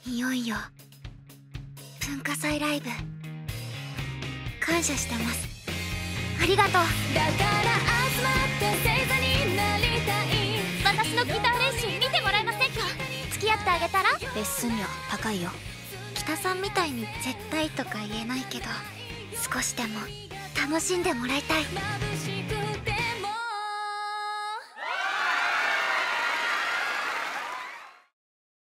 いよいよ文化祭ライブ感謝してます。ありがとう。だから集まって星座になりたい。私のギター練習見てもらえませんか？付き合ってあげたら？レッスン料高いよ。北さんみたいに絶対とか言えないけど、少しでも楽しんでもらいたい。